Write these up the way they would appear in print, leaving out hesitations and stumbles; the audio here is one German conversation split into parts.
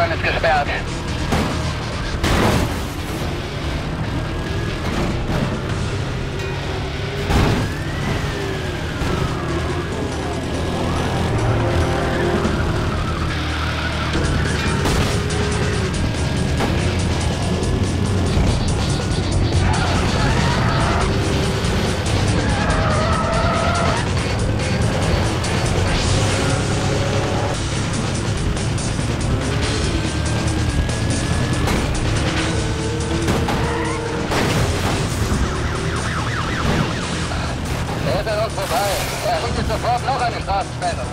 Fahrbahn ist gesperrt. Er richtet sofort noch eine Straßensperre.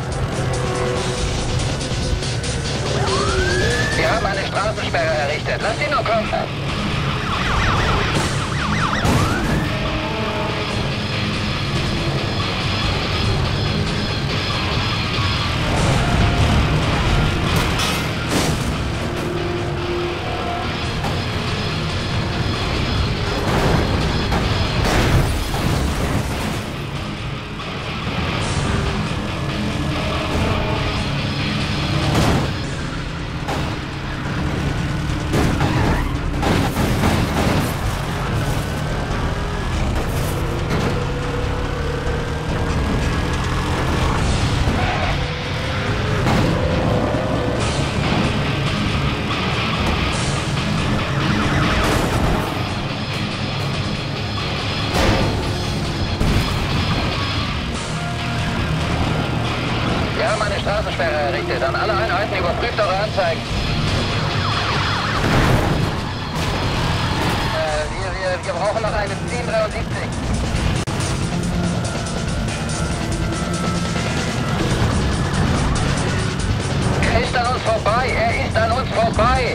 Wir haben eine Straßensperre errichtet. Lass ihn nur kommen. Wir haben eine Straßensperre errichtet. An alle Einheiten überprüft eure Anzeigen. Wir brauchen noch eine 1073. Er ist an uns vorbei. Er ist an uns vorbei.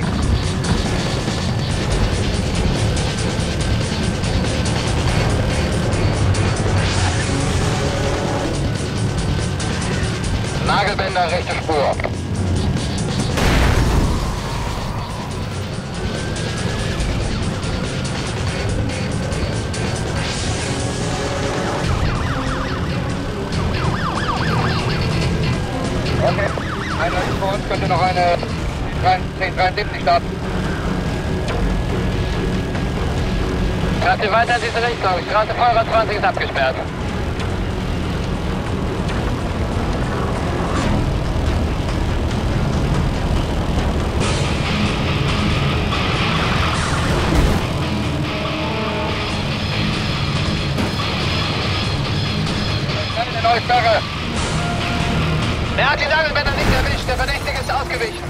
Nagelbänder, rechte Spur. Okay, einer vor uns könnte noch eine 1073 starten. Straße weiter in diese Richtung. Straße Feurer 20 ist abgesperrt. Neue Sperre. Er hat die Nagelbänder nicht erwischt. Der Verdächtige ist ausgewichen.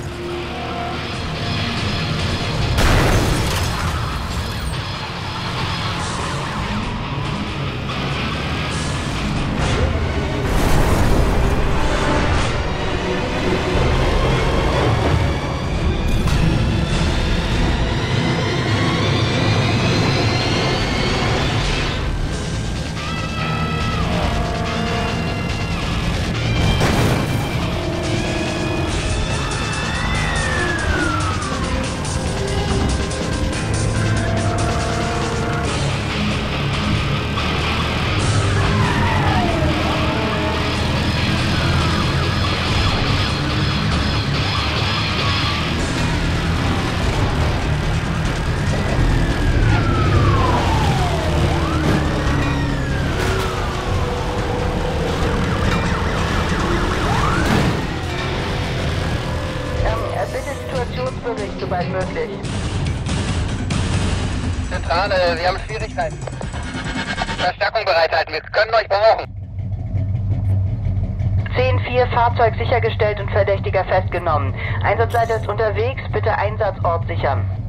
Situationsbericht, soweit möglich. Zentrale, wir haben Schwierigkeiten. Verstärkung bereithalten, wir können euch brauchen. 10-4, Fahrzeug sichergestellt und Verdächtiger festgenommen. Einsatzleiter ist unterwegs, bitte Einsatzort sichern.